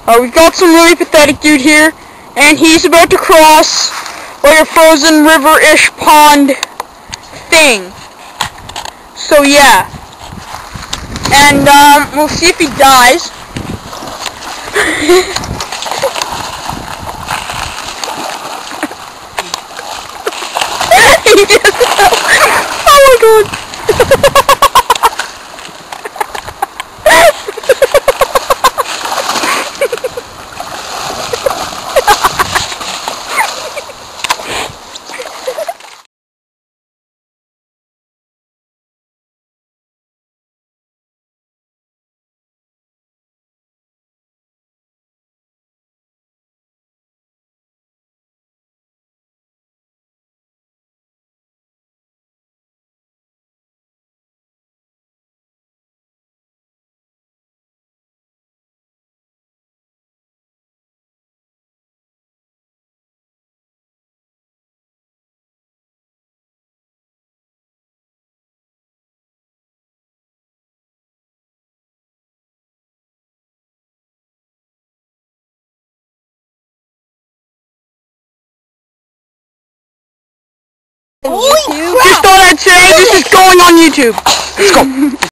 We've got some really pathetic dude here, and he's about to cross like a frozen river-ish pond thing. So yeah. And we'll see if he dies. He just fell. Oh my god. Holy crap! Just thought I'd say this is going on YouTube. Let's go.